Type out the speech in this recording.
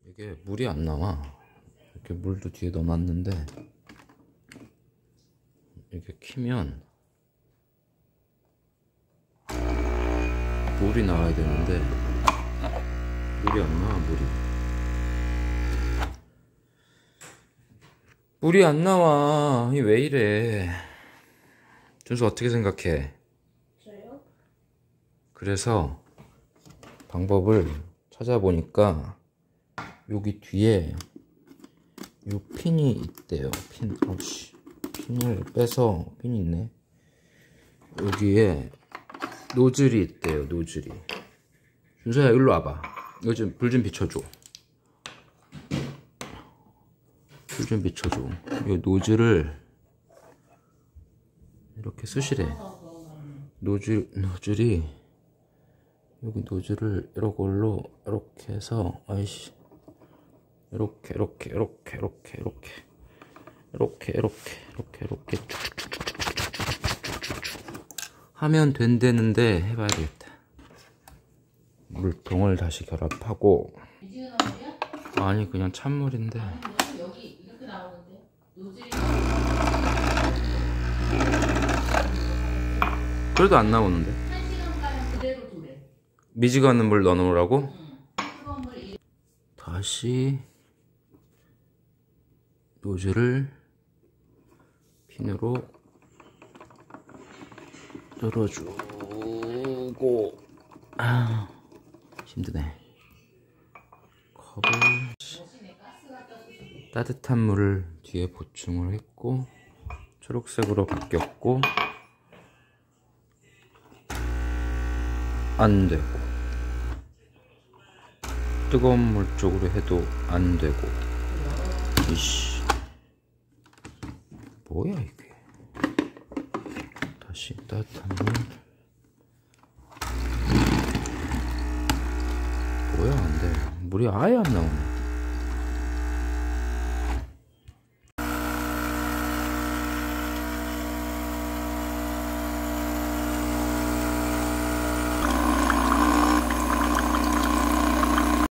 이게 물이 안 나와. 이렇게 물도 뒤에 넣어놨는데 이게 키면 물이 나와야 되는데 물이 안 나와. 물이 안 나와. 이게 왜 이래? 준수 어떻게 생각해? 저요? 그래서 방법을 찾아보니까 여기 뒤에 요 핀이 있대요. 핀을 빼서, 핀이 있네. 여기에 노즐이 있대요. 노즐이. 준서야 일로 와봐. 이거 좀 불 좀 비춰줘. 불 좀 비춰줘. 이 노즐을 이렇게 쓰시래. 노즐이 여기 노즐을 이걸로 이렇게 해서 이렇게 하면 된다는데 해봐야 되겠다. 물통을 다시 결합하고. 아니 그냥 찬물인데. 여기 이렇게 나오는데 노즐이 그래도 안 나오는데. 1시간가량 그대로 두래. 미지근한 물 넣어놓으라고? 뜨거운 물 다시 노즐을 핀으로 뚫어주고. 힘드네. 컵을 따뜻한 물을 뒤에 보충을 했고 초록색으로 바뀌었고 안 되고, 뜨거운 물 쪽으로 해도 안 되고. 이씨 뭐야 이게. 다시 따뜻한 물. 뭐야 안 돼. 물이 아예 안 나오네.